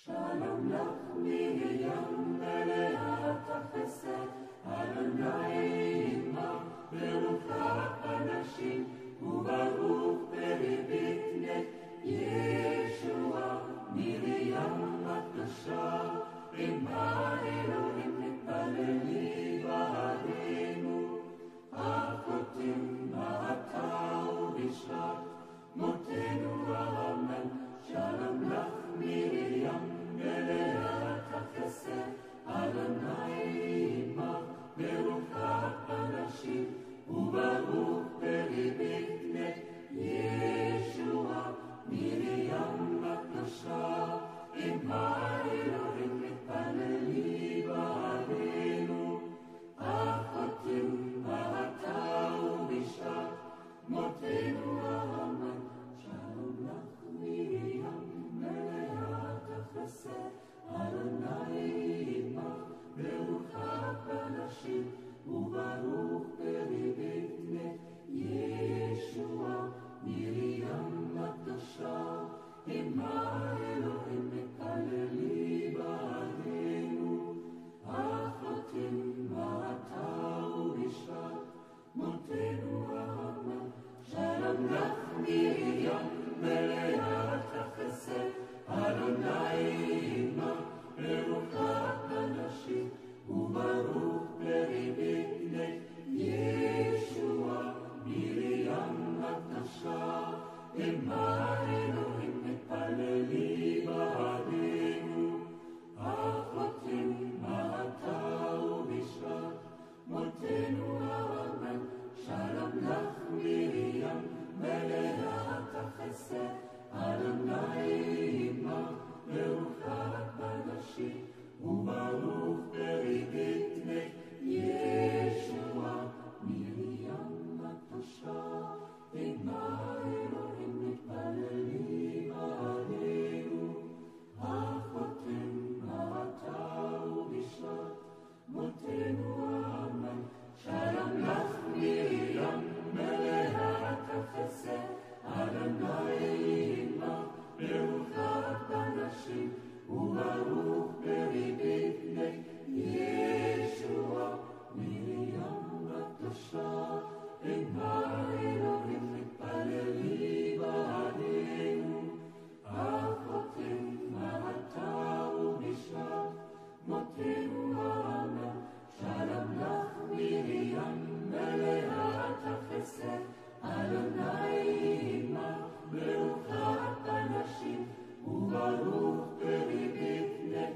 שלום לך מרים מלאת החסד, אדוני עמך, ברוכת הנשים, וברוך פרי בטנך ישוע. מרים הקדושה, עמה אלוהים מתפללים בעדנו. אחותים מעתה ובשעת מותנו אמן. שלום לך מרים מלאת החסד, אדוני עמך, ברוכת הנשים, וברוך פרי בטנך ישוע. מרים הקדושה, עמה אלוהים מתפללים בעדנו. אחותים מעתה ובשעת מותנו אמן. שלום לך מרים מלאת החסד, אדוני עמך, ברוכת הנשים, וברוך פרי בטנך ישוע. מרים הקדושה, עמה אלוהים מתפללים בעדנו. אחותים מעתה ובשעת מותנו אמן. שלום לך מרים מלאת החסד, אדוני עמך, ברוכת הנשים, וברוך פרי בטנך ישוע. מרים הקדושה, עמה אלוהים מתפללים בעדנו. אחותים מעתה ובשעת מותנו אמן. שלום לך מרים מלאת החסד, אדוני עמך, ברוכת הנשים, וברוך פרי בטנך ישוע. מרים הקדושה, עמה אלוהים מתפללים בעדנו. אחותים מעתה ובשעת מותנו אמן. שלום לך מרים מלאת החסד, אדוני עמך, ברוכת הנשים, וברוך פרי בטנך ישוע. מרים הקדושה, עמה אלוהים מתפללים בעדנו. אחותים מעתה ובשעת מותנו אמן. שלום לך מרים מלאת החסד, אדוני עמך, ברוכת הנשים, וברוך פרי בטנך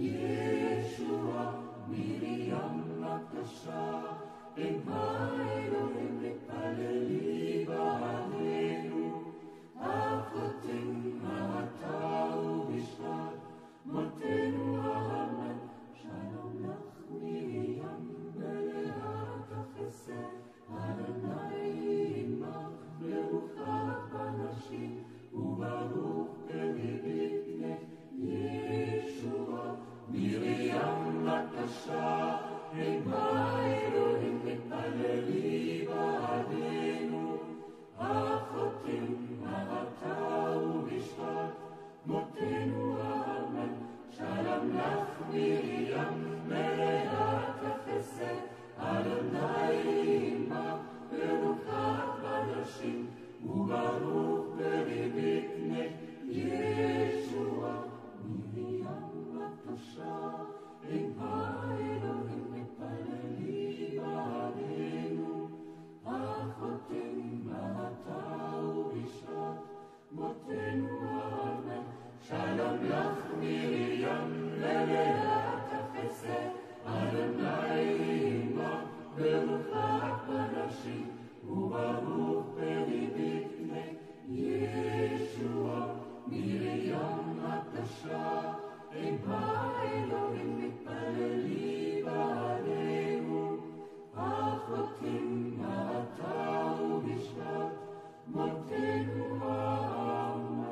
ישוע. מרים הקדושה, עמה אלוהים מתפללים בעדנו. אחותים מעתה ובשעת מותנו אמן. שלום לך מרים מלאת החסד, אדוני עמך, ברוכת הנשים, וברוך פרי בטנך ישוע. מרים הקדושה, עמה אלוהים מתפללים בעדנו. אחותים מעתה ובשעת מותנו אמן. שלום לך מרים מלאת החסד, אדוני עמך, ברוכת הנשים, וברוך פרי בטנך ישוע. מרים הקדושה, עמה אלוהים מתפללים בעדנו. אחותים מעתה ובשעת מותנו אמן. שלום לך מרים מלאת החסד, אדוני עמך, ברוכת הנשים, וברוך פרי בטנך ישוע. מרים הקדושה, עמה אלוהים מתפללים בעדנו. אחותים מעתה ובשעת מותנו אמן.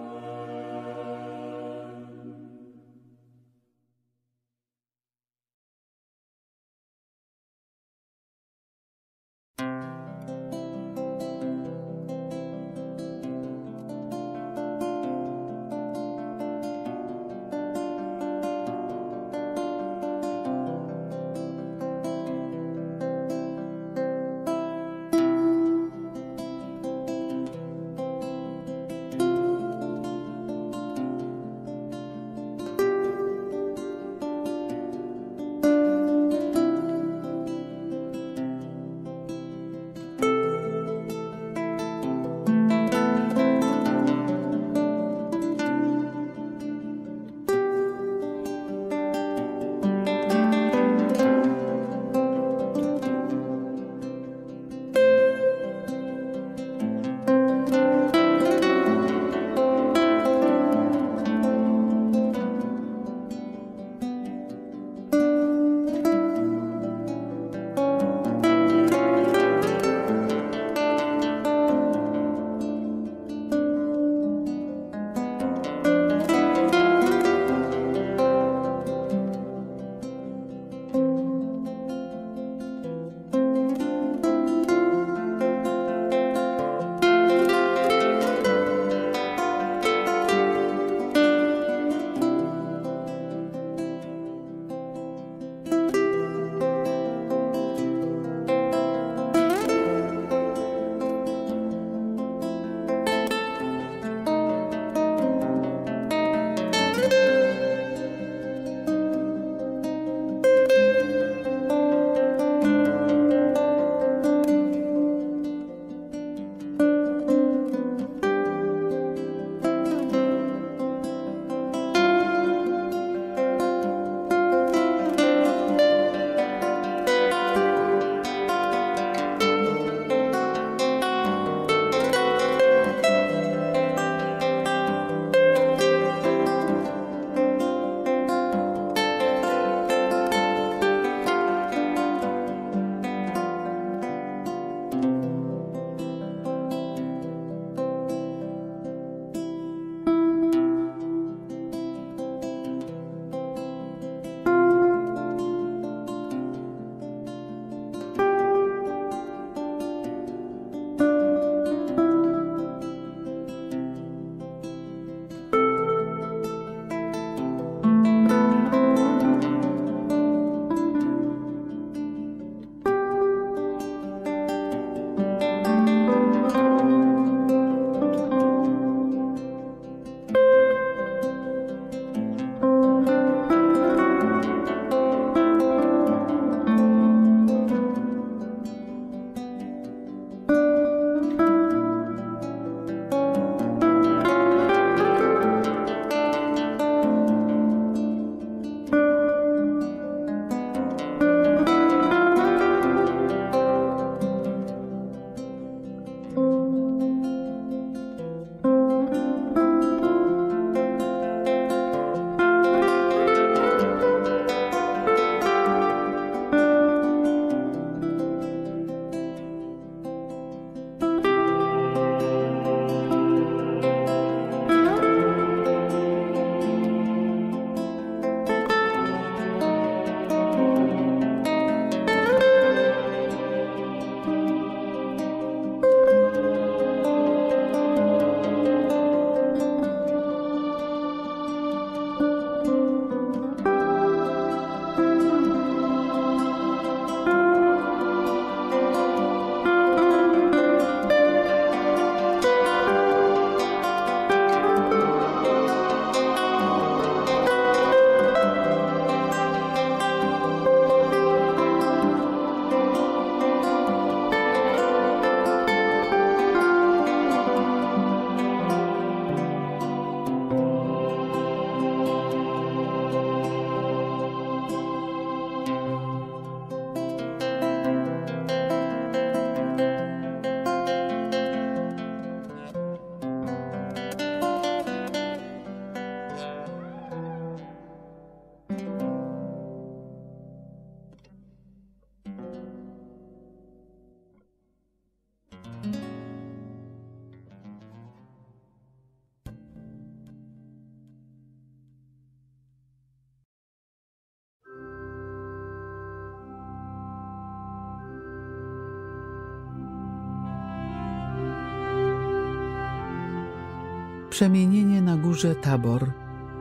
Przemienienie na górze Tabor.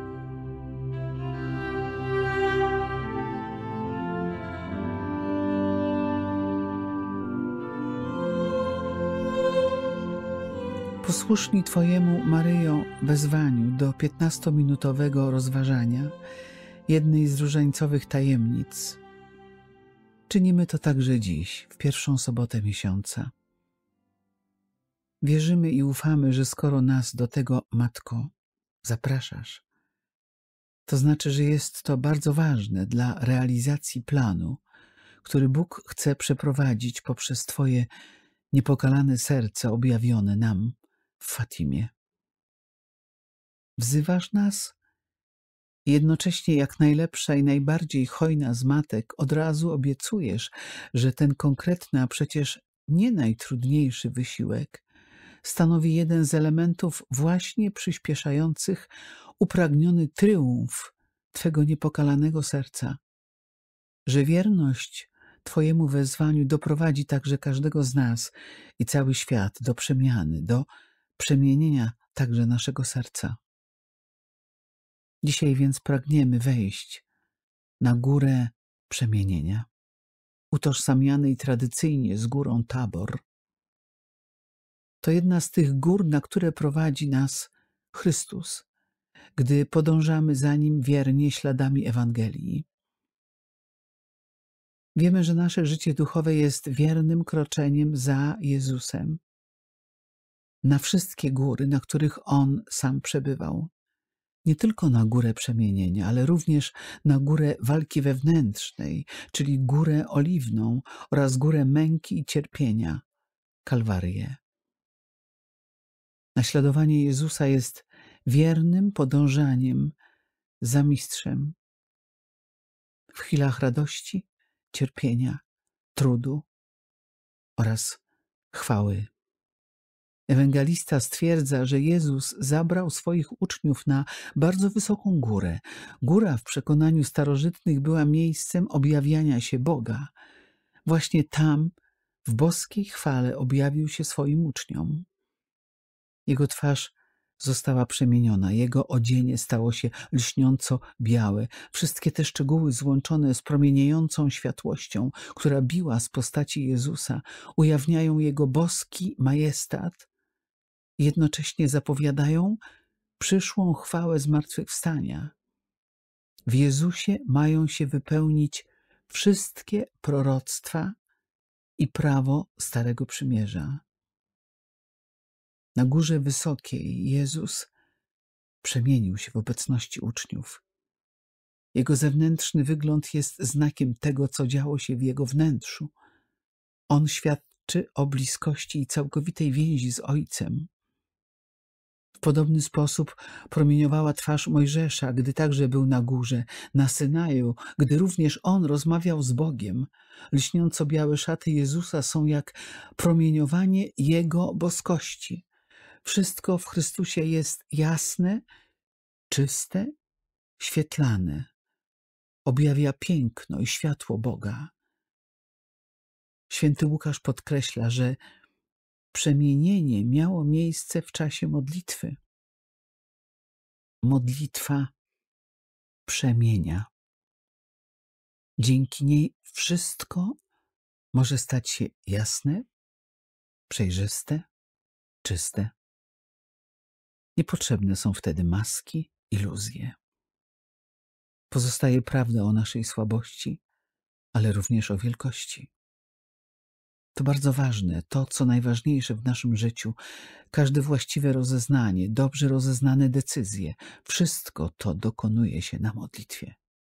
Posłuszni Twojemu, Maryjo, wezwaniu do 15-minutowego rozważania jednej z różańcowych tajemnic. Czynimy to także dziś, w pierwszą sobotę miesiąca. Wierzymy i ufamy, że skoro nas do tego, Matko, zapraszasz, to znaczy, że jest to bardzo ważne dla realizacji planu, który Bóg chce przeprowadzić poprzez Twoje niepokalane serce objawione nam w Fatimie. Wzywasz nas i jednocześnie jak najlepsza i najbardziej hojna z matek od razu obiecujesz, że ten konkretny, a przecież nie najtrudniejszy wysiłek stanowi jeden z elementów właśnie przyspieszających upragniony tryumf Twego niepokalanego serca, że wierność Twojemu wezwaniu doprowadzi także każdego z nas i cały świat do przemiany, do przemienienia także naszego serca. Dzisiaj więc pragniemy wejść na górę przemienienia, utożsamianej tradycyjnie z górą Tabor. To jedna z tych gór, na które prowadzi nas Chrystus, gdy podążamy za Nim wiernie śladami Ewangelii. Wiemy, że nasze życie duchowe jest wiernym kroczeniem za Jezusem na wszystkie góry, na których On sam przebywał. Nie tylko na górę przemienienia, ale również na górę walki wewnętrznej, czyli górę oliwną oraz górę męki i cierpienia, Kalwarię. Naśladowanie Jezusa jest wiernym podążaniem za Mistrzem w chwilach radości, cierpienia, trudu oraz chwały. Ewangelista stwierdza, że Jezus zabrał swoich uczniów na bardzo wysoką górę. Góra w przekonaniu starożytnych była miejscem objawiania się Boga. Właśnie tam, w boskiej chwale, objawił się swoim uczniom. Jego twarz została przemieniona, jego odzienie stało się lśniąco białe. Wszystkie te szczegóły złączone z promieniejącą światłością, która biła z postaci Jezusa, ujawniają jego boski majestat, jednocześnie zapowiadają przyszłą chwałę zmartwychwstania. W Jezusie mają się wypełnić wszystkie proroctwa i prawo Starego Przymierza. Na górze wysokiej Jezus przemienił się w obecności uczniów. Jego zewnętrzny wygląd jest znakiem tego, co działo się w jego wnętrzu. On świadczy o bliskości i całkowitej więzi z Ojcem. W podobny sposób promieniowała twarz Mojżesza, gdy także był na górze, na Synaju, gdy również on rozmawiał z Bogiem. Lśniąco białe szaty Jezusa są jak promieniowanie Jego boskości. Wszystko w Chrystusie jest jasne, czyste, świetlane. Objawia piękno i światło Boga. Święty Łukasz podkreśla, że przemienienie miało miejsce w czasie modlitwy. Modlitwa przemienia. Dzięki niej wszystko może stać się jasne, przejrzyste, czyste. Niepotrzebne są wtedy maski, iluzje. Pozostaje prawda o naszej słabości, ale również o wielkości. To bardzo ważne, to co najważniejsze w naszym życiu, każde właściwe rozeznanie, dobrze rozeznane decyzje, wszystko to dokonuje się na modlitwie.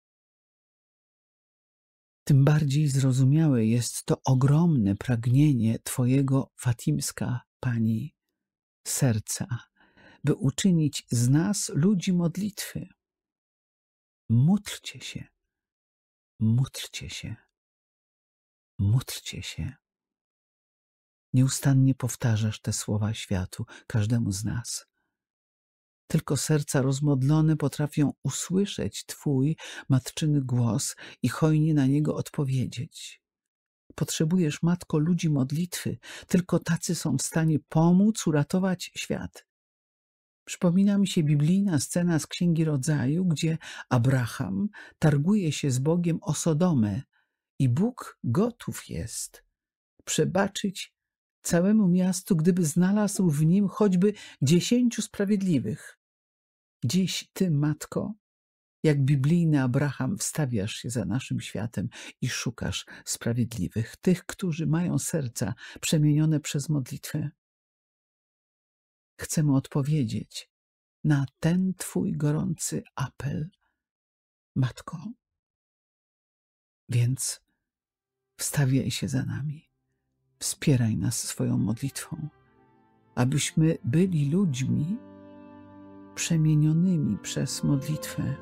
Tym bardziej zrozumiałe jest to ogromne pragnienie Twojego, Fatimska Pani, serca, by uczynić z nas ludzi modlitwy. Módlcie się, módlcie się, módlcie się. Nieustannie powtarzasz te słowa światu, każdemu z nas. Tylko serca rozmodlone potrafią usłyszeć Twój matczyny głos i hojnie na niego odpowiedzieć. Potrzebujesz, Matko, ludzi modlitwy. Tylko tacy są w stanie pomóc uratować świat. Przypomina mi się biblijna scena z Księgi Rodzaju, gdzie Abraham targuje się z Bogiem o Sodomę i Bóg gotów jest przebaczyć całemu miastu, gdyby znalazł w nim choćby 10 sprawiedliwych. Dziś ty, matko, jak biblijny Abraham, wstawiasz się za naszym światem i szukasz sprawiedliwych, tych, którzy mają serca przemienione przez modlitwę. Chcemy odpowiedzieć na ten twój gorący apel, matko. Więc wstawiaj się za nami, wspieraj nas swoją modlitwą, abyśmy byli ludźmi przemienionymi przez modlitwę.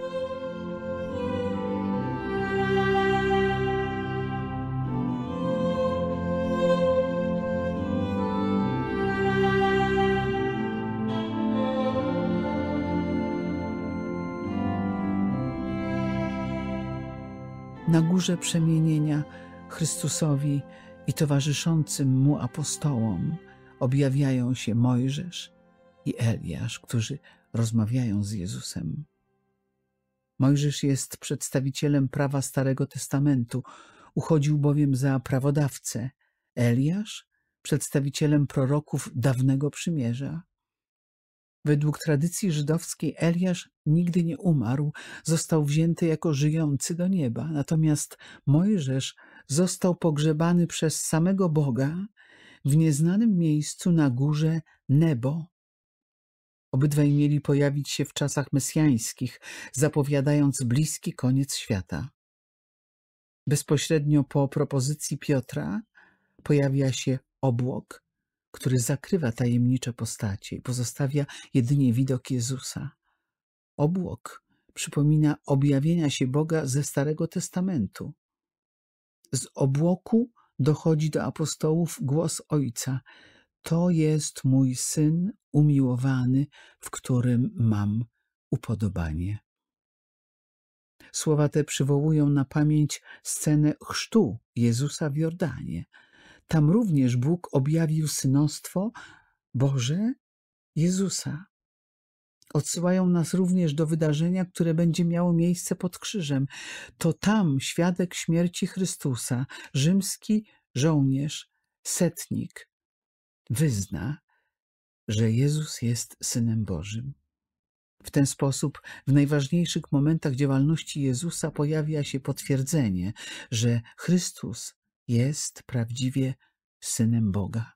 Na górze przemienienia Chrystusowi i towarzyszącym mu apostołom objawiają się Mojżesz i Eliasz, którzy rozmawiają z Jezusem. Mojżesz jest przedstawicielem prawa Starego Testamentu, uchodził bowiem za prawodawcę. Eliasz przedstawicielem proroków dawnego przymierza. Według tradycji żydowskiej Eliasz nigdy nie umarł, został wzięty jako żyjący do nieba. Natomiast Mojżesz został pogrzebany przez samego Boga w nieznanym miejscu na górze Nebo. Obydwaj mieli pojawić się w czasach mesjańskich, zapowiadając bliski koniec świata. Bezpośrednio po propozycji Piotra pojawia się obłok, który zakrywa tajemnicze postacie i pozostawia jedynie widok Jezusa. Obłok przypomina objawienia się Boga ze Starego Testamentu. Z obłoku dochodzi do apostołów głos Ojca: to jest mój Syn umiłowany, w którym mam upodobanie. Słowa te przywołują na pamięć scenę chrztu Jezusa w Jordanie. Tam również Bóg objawił synostwo Boże Jezusa. Odsyłają nas również do wydarzenia, które będzie miało miejsce pod krzyżem. To tam świadek śmierci Chrystusa, rzymski żołnierz, setnik, wyzna, że Jezus jest Synem Bożym. W ten sposób w najważniejszych momentach działalności Jezusa pojawia się potwierdzenie, że Chrystus jest prawdziwie Synem Boga.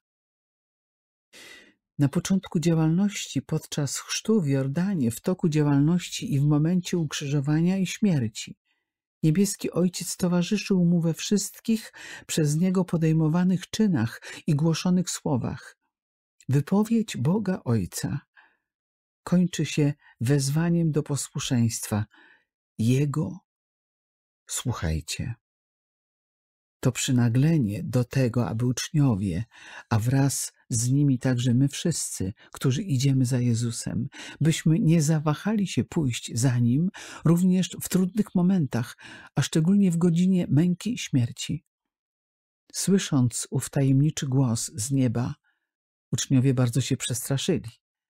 Na początku działalności, podczas chrztu w Jordanie, w toku działalności i w momencie ukrzyżowania i śmierci, niebieski Ojciec towarzyszył mu we wszystkich przez Niego podejmowanych czynach i głoszonych słowach. Wypowiedź Boga Ojca kończy się wezwaniem do posłuszeństwa. Jego słuchajcie. To przynaglenie do tego, aby uczniowie, a wraz z nimi także my wszyscy, którzy idziemy za Jezusem, byśmy nie zawahali się pójść za Nim również w trudnych momentach, a szczególnie w godzinie męki i śmierci. Słysząc ów tajemniczy głos z nieba, uczniowie bardzo się przestraszyli.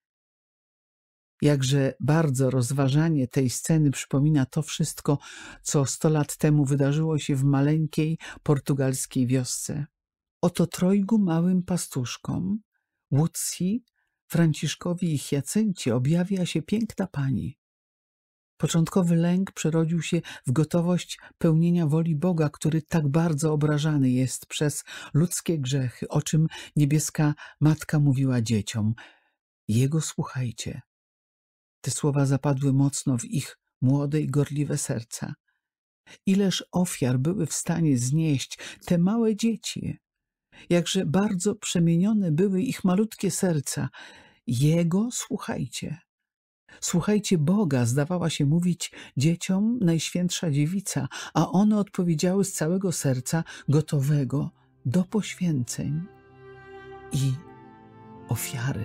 Jakże bardzo rozważanie tej sceny przypomina to wszystko, co 100 lat temu wydarzyło się w maleńkiej portugalskiej wiosce. Oto 3 małym pastuszkom, Łucji, Franciszkowi i Hiacyncie, objawia się piękna Pani. Początkowy lęk przerodził się w gotowość pełnienia woli Boga, który tak bardzo obrażany jest przez ludzkie grzechy, o czym niebieska Matka mówiła dzieciom. Jego słuchajcie. Te słowa zapadły mocno w ich młode i gorliwe serca. Ileż ofiar były w stanie znieść te małe dzieci, jakże bardzo przemienione były ich malutkie serca. Jego słuchajcie. Słuchajcie Boga, zdawała się mówić dzieciom Najświętsza Dziewica, a one odpowiedziały z całego serca, gotowego do poświęceń i ofiary.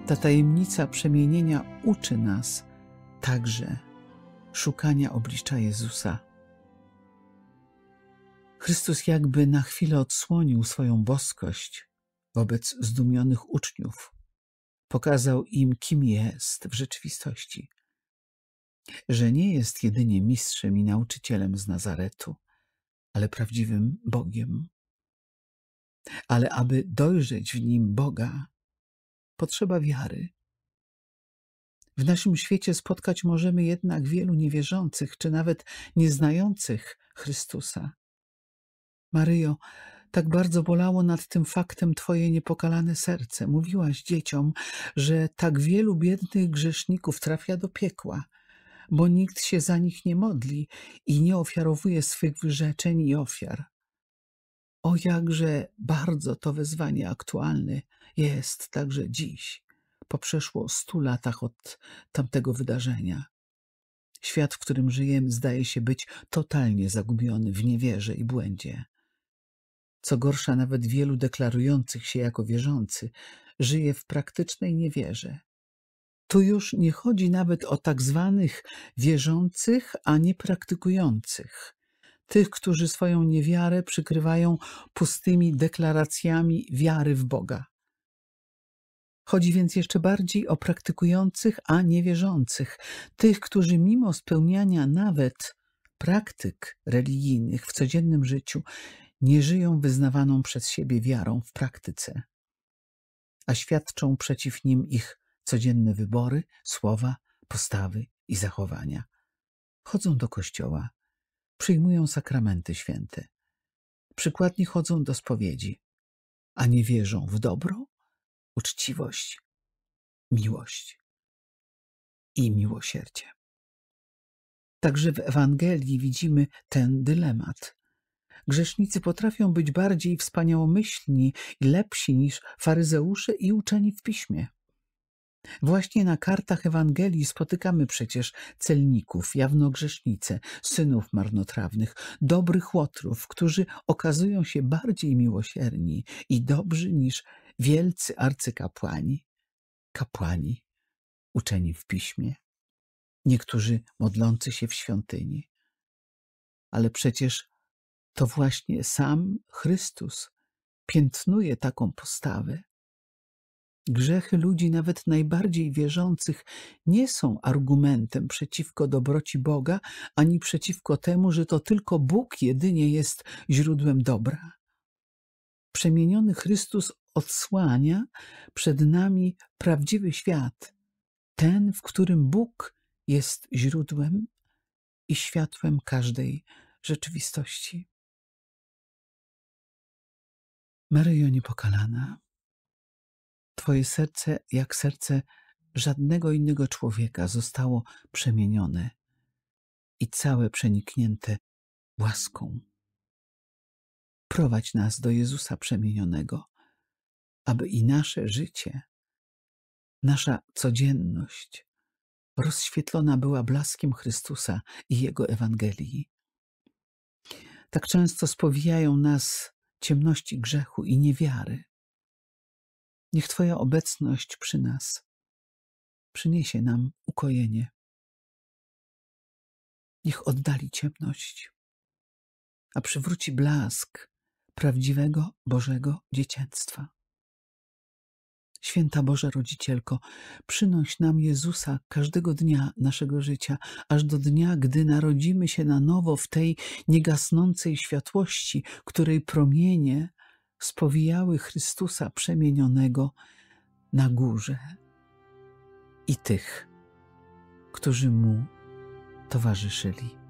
Ta tajemnica przemienienia uczy nas także szukania oblicza Jezusa. Chrystus jakby na chwilę odsłonił swoją boskość wobec zdumionych uczniów. Pokazał im, kim jest w rzeczywistości. Że nie jest jedynie mistrzem i nauczycielem z Nazaretu, ale prawdziwym Bogiem. Ale aby dojrzeć w nim Boga, potrzeba wiary. W naszym świecie spotkać możemy jednak wielu niewierzących, czy nawet nieznających Chrystusa. Maryjo, tak bardzo bolało nad tym faktem Twoje niepokalane serce. Mówiłaś dzieciom, że tak wielu biednych grzeszników trafia do piekła, bo nikt się za nich nie modli i nie ofiarowuje swych wyrzeczeń i ofiar. O, jakże bardzo to wezwanie aktualne jest także dziś, po przeszło 100 latach od tamtego wydarzenia. Świat, w którym żyjemy, zdaje się być totalnie zagubiony w niewierze i błędzie. Co gorsza, nawet wielu deklarujących się jako wierzący żyje w praktycznej niewierze. Tu już nie chodzi nawet o tak zwanych wierzących, a nie praktykujących. Tych, którzy swoją niewiarę przykrywają pustymi deklaracjami wiary w Boga. Chodzi więc jeszcze bardziej o praktykujących, a niewierzących. Tych, którzy mimo spełniania nawet praktyk religijnych w codziennym życiu nie żyją wyznawaną przez siebie wiarą w praktyce, a świadczą przeciw nim ich codzienne wybory, słowa, postawy i zachowania. Chodzą do kościoła, przyjmują sakramenty święte, przykładnie chodzą do spowiedzi, a nie wierzą w dobro, uczciwość, miłość i miłosierdzie. Także w Ewangelii widzimy ten dylemat. Grzesznicy potrafią być bardziej wspaniałomyślni i lepsi niż faryzeusze i uczeni w piśmie. Właśnie na kartach Ewangelii spotykamy przecież celników, jawnogrzesznice, synów marnotrawnych, dobrych łotrów, którzy okazują się bardziej miłosierni i dobrzy niż wielcy arcykapłani, kapłani, uczeni w piśmie, niektórzy modlący się w świątyni. Ale przecież to właśnie sam Chrystus piętnuje taką postawę. Grzechy ludzi, nawet najbardziej wierzących, nie są argumentem przeciwko dobroci Boga, ani przeciwko temu, że to tylko Bóg jedynie jest źródłem dobra. Przemieniony Chrystus odsłania przed nami prawdziwy świat, ten, w którym Bóg jest źródłem i światłem każdej rzeczywistości. Maryjo niepokalana, Twoje serce, jak serce żadnego innego człowieka, zostało przemienione i całe przeniknięte łaską. Prowadź nas do Jezusa przemienionego, aby i nasze życie, nasza codzienność rozświetlona była blaskiem Chrystusa i Jego Ewangelii. Tak często spowijają nas ciemności grzechu i niewiary. Niech Twoja obecność przy nas przyniesie nam ukojenie. Niech oddali ciemność, a przywróci blask prawdziwego Bożego dziecięctwa. Święta Boża Rodzicielko, przynoś nam Jezusa każdego dnia naszego życia, aż do dnia, gdy narodzimy się na nowo w tej niegasnącej światłości, której promienie spowijały Chrystusa przemienionego na górze i tych, którzy Mu towarzyszyli.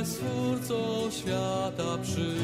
Stwórco świata przyjdź.